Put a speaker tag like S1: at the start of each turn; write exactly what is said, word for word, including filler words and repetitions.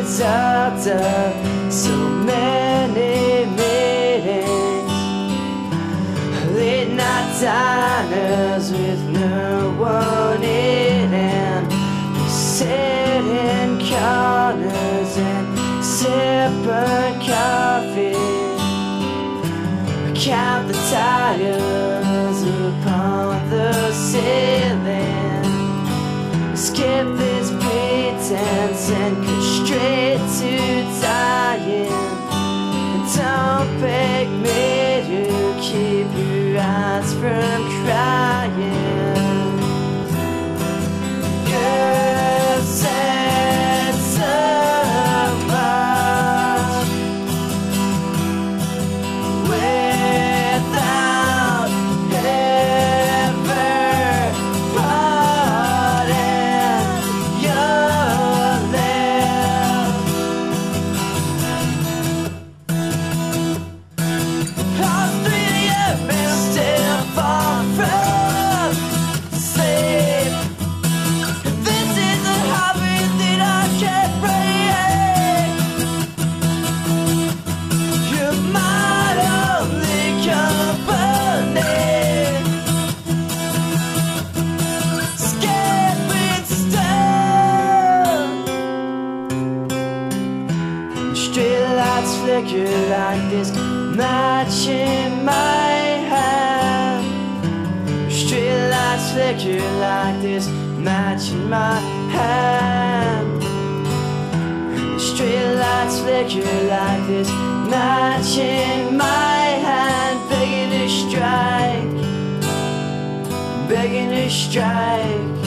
S1: result of so many meetings, late night diners with no one eating, sitting corners and sipping coffee. Count the tires upon the ceiling, skip this pretense and go straight to dying. And don't beg me to keep your eyes from crying. Cause it's so much without ever putting your lips. All three of you still far from sleep. This is a hobby that I can't break. You're my only company. Skipping stone. Streetlights flicker like this match in my hand. Streetlights flicker like this match in my hand. Streetlights flicker like this match in my hand. Begging to strike, begging to strike.